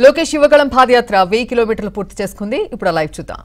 లోకేష్ యువగళం పాదయాత్ర 1000 కిలోమీటర్లు పూర్తి చేసుకుంది. ఇప్పుడు లైవ్ చూద్దాం.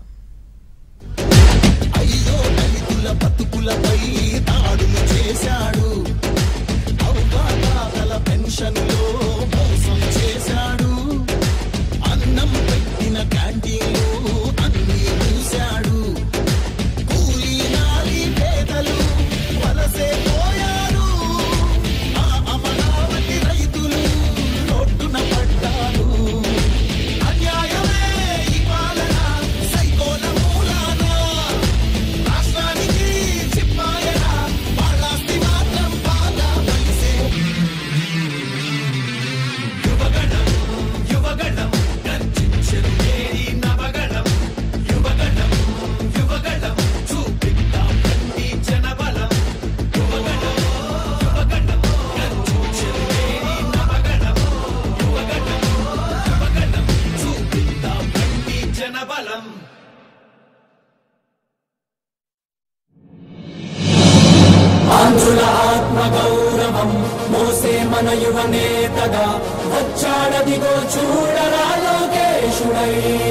ఆత్మగౌరవం మోసే మన యువ నేతగా వచ్చాడదిగో చూడరా లోకేశుడై.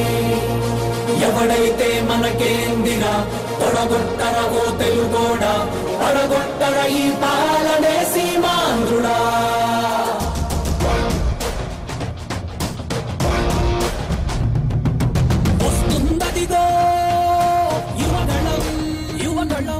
ఎవడైతే మనకేందిరా తొడగొట్టరవో తెలుగోడా, పడగొట్టర ఈ పాలనే సీమాంధ్రుడా. వస్తుందదిగో యువగళం యువగళం.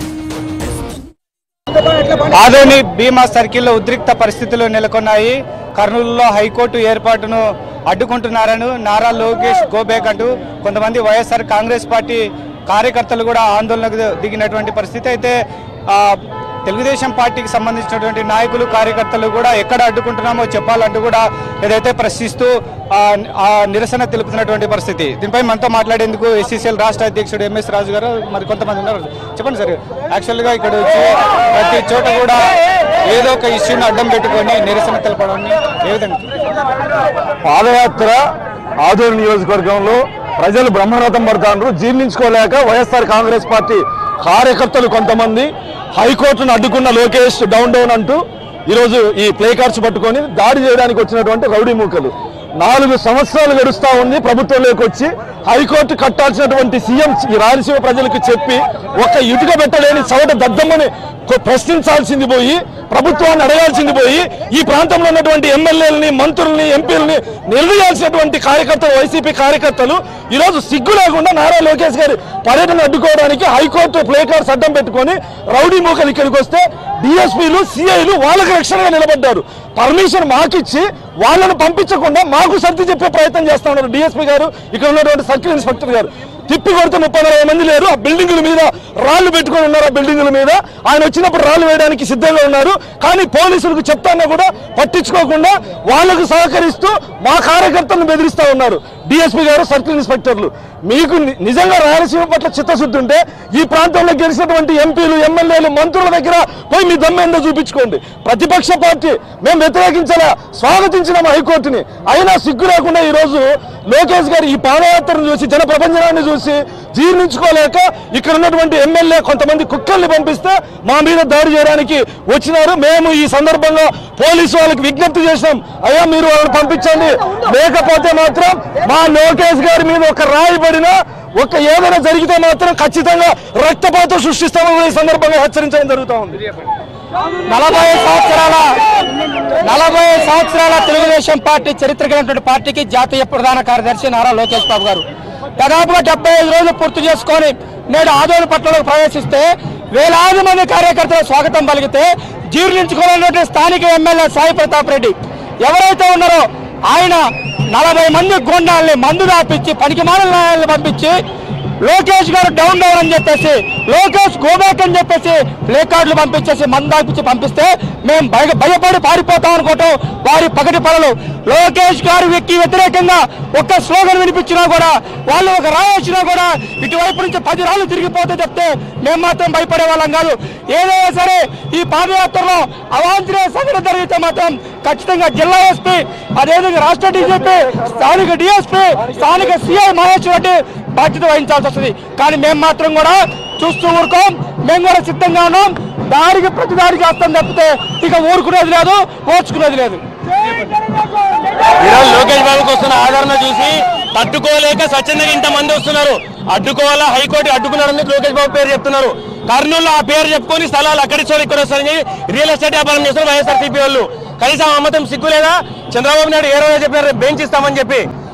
ఆదోని భీమా సర్కిల్లో ఉద్రిక్త పరిస్థితులు నెలకొన్నాయి. కర్నూలులో హైకోర్టు ఏర్పాటును అడ్డుకుంటున్నారని నారా లోకేష్ గోబేక్ అంటూ కొంతమంది వైఎస్ఆర్ కాంగ్రెస్ పార్టీ కార్యకర్తలు కూడా ఆందోళనకు దిగినటువంటి పరిస్థితి. అయితే తెలుగుదేశం పార్టీకి సంబంధించినటువంటి నాయకులు కార్యకర్తలు కూడా ఎక్కడ అడ్డుకుంటున్నామో చెప్పాలంటూ కూడా ఏదైతే ప్రశ్నిస్తూ నిరసన తెలుపుతున్నటువంటి పరిస్థితి. దీనిపై మనతో మాట్లాడేందుకు ఎస్సీసీఎల్ రాష్ట్ర అధ్యక్షుడు ఎంఎస్ రాజు గారు మరి కొంతమంది ఉన్నారు. చెప్పండి సార్, యాక్చువల్గా ఇక్కడ వచ్చి ప్రతి చోట కూడా ఏదో ఒక ఇష్యూని అడ్డం పెట్టుకొని నిరసన తెలపడాన్ని ఏ విధంగా పాదయాత్ర ఆదోని నియోజకవర్గంలో ప్రజలు బ్రహ్మరథం పడతాండ్రు. జీర్ణించుకోలేక వైఎస్ఆర్ కాంగ్రెస్ పార్టీ కార్యకర్తలు కొంతమంది హైకోర్టును అడ్డుకున్న లోకేష్ డౌన్ డౌన్ అంటూ ఈరోజు ఈ ప్లే కార్డ్స్ పట్టుకొని దాడి చేయడానికి వచ్చినటువంటి రౌడీ మూకలు. 4 సంవత్సరాలు గడుస్తూ ఉంది ప్రభుత్వంలోకి వచ్చి. హైకోర్టు కట్టాల్సినటువంటి సీఎం ఈ రాయలసీమ ప్రజలకు చెప్పి ఒక్క ఇటుక పెట్టలేని చవట దద్దమ్మని ప్రశ్నించాల్సింది పోయి, ప్రభుత్వాన్ని అడగాల్సింది పోయి, ఈ ప్రాంతంలో ఉన్నటువంటి ఎమ్మెల్యేలని, మంత్రుల్ని, ఎంపీలని నిలదీయాల్సినటువంటి కార్యకర్తలు, వైసీపీ కార్యకర్తలు ఈరోజు సిగ్గు లేకుండా నారా లోకేష్ గారి పర్యటన అడ్డుకోవడానికి హైకోర్టు ప్లే కార్డ్స్ అడ్డం పెట్టుకొని రౌడీ మూకలు ఇక్కడికి వస్తే డిఎస్పీలు, సిఐలు వాళ్ళకి రక్షణగా నిలబడ్డారు. పర్మిషన్ మాకిచ్చి వాళ్ళను పంపించకుండా మాకు సర్ది చెప్పే ప్రయత్నం చేస్తా ఉన్నారు డిఎస్పీ గారు, ఇక్కడ ఉన్నటువంటి సర్కిల్ ఇన్స్పెక్టర్ గారు. తిప్పి కొడితే 30-40 మంది లేరు. ఆ బిల్డింగుల మీద రాళ్లు పెట్టుకొని ఉన్నారు. ఆ బిల్డింగుల మీద ఆయన వచ్చినప్పుడు రాళ్లు వేయడానికి సిద్ధంగా ఉన్నారు. కానీ పోలీసులకు చెప్తానా కూడా పట్టించుకోకుండా వాళ్లకు సహకరిస్తూ మా కార్యకర్తలను బెదిరిస్తా ఉన్నారు డిఎస్పీ గారు, సర్కిల్ ఇన్స్పెక్టర్లు. మీకు నిజంగా రాయలసీమ పట్ల చిత్తశుద్ధి ఉంటే ఈ ప్రాంతంలో గెలిచినటువంటి ఎంపీలు, ఎమ్మెల్యేలు, మంత్రుల దగ్గర పోయి మీ దమ్మెందో చూపించుకోండి. ప్రతిపక్ష పార్టీ మేము వ్యతిరేకించాలా, స్వాగతించినాము హైకోర్టుని. అయినా సిగ్గు లేకుండా ఈరోజు లోకేష్ గారు ఈ పాదయాత్రను చూసి, జన ప్రపంచాన్ని చూసి జీర్ణించుకోలేక ఇక్కడ ఉన్నటువంటి ఎమ్మెల్యే కొంతమంది కుక్కల్ని పంపిస్తే మా మీద దాడి చేయడానికి వచ్చినారు. మేము ఈ సందర్భంగా పోలీసు వాళ్ళకి విజ్ఞప్తి చేసినాం, అయ్యా మీరు వాళ్ళని పంపించండి, లేకపోతే మాత్రం మా లోకేష్ గారి మీద ఒక రాయి పడినా, ఒక ఏదైనా జరిగితే మాత్రం ఖచ్చితంగా రక్తపాతం సృష్టిస్తామని ఈ సందర్భంగా హెచ్చరించడం జరుగుతూ ఉంది. 40 సంవత్సరాల తెలుగుదేశం పార్టీ చరిత్ర కలిగినటువంటి పార్టీకి జాతీయ ప్రధాన కార్యదర్శి నారా లోకేష్ బాబు గారు దాదాపుగా 75 రోజులు పూర్తి చేసుకొని నేడు ఆదోని పట్టణంలోకి ప్రవేశిస్తే వేలాది మంది కార్యకర్తలు స్వాగతం పలికితే జీర్ణించుకోవాలన్నటువంటి స్థానిక ఎమ్మెల్యే సాయి ప్రతాప్ రెడ్డి ఎవరైతే ఉన్నారో ఆయన 40 మంది గూండాల్ని మందు దాపించి పనికిమాలిన నాయాలను పంపించి లోకేష్ గారు డౌన్ డౌన్ అని చెప్పేసి, లోకేష్ గోబ్యాక్ అని చెప్పేసి ప్లే కార్డులు పంపించేసి మందు దాపించి పంపిస్తే మేము భయపడి పారిపోతాం అనుకోవటం వారి పగటి పనులు. లోకేష్ గారు వ్యతిరేకంగా ఒక్క స్లోగన్ వినిపించినా కూడా, వాళ్ళు ఒక రాయి వచ్చినా కూడా ఇటువైపు నుంచి 10 రాళ్ళు తిరిగిపోతే చెప్తే మేము మాత్రం భయపడే వాళ్ళం కాదు. ఏదైనా సరే ఈ పాదయాత్రలో అవాంఛనీయ సంఘటన జరిగితే మాత్రం ఖచ్చితంగా జిల్లా ఎస్పీ, అదేవిధంగా రాష్ట్ర డీజీపీ, స్థానిక డిఎస్పీ, స్థానిక సిఐ మహేష్ రెడ్డి బాధ్యత వహించాల్సి వస్తుంది. కానీ మేము మాత్రం కూడా చూస్తూ ఊరుకోం, మేము కూడా సిద్ధంగా ఉన్నాం. దాడికి ప్రతి దాడికి వస్తాం తప్పితే ఇక ఊరుకునేది లేదు, ఓర్చుకునేది లేదు. ఈరోజు లోకేష్ బాబుకి వస్తున్న ఆదరణ తట్టుకోలేక స్వచ్ఛందంగా ఇంతమంది వస్తున్నారు. అడ్డుకోవాలా, హైకోర్టు అడ్డుకున్నారని లోకేష్ బాబు పేరు చెప్తున్నారు. కర్నూలు ఆ పేరు చెప్పుకొని స్థలాలు అక్కడి ఇక్కడ వస్తారని రియల్ ఎస్టేట్ వ్యాపారం చేస్తున్నారు వైఎస్ఆర్సీపీ వాళ్ళు. కనీసం అమ్మతం సిగ్గు లేదా? చంద్రబాబు నాయుడు ఏ రోజు చెప్పినారు బెంచ్ ఇస్తామని చెప్పి.